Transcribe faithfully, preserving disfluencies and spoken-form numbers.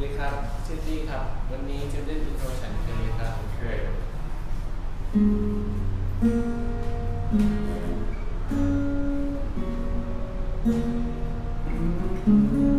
ดีครับชื่อตี้ครับวันนี้จะเล่นอินโทรฉันเพลงครับโอเค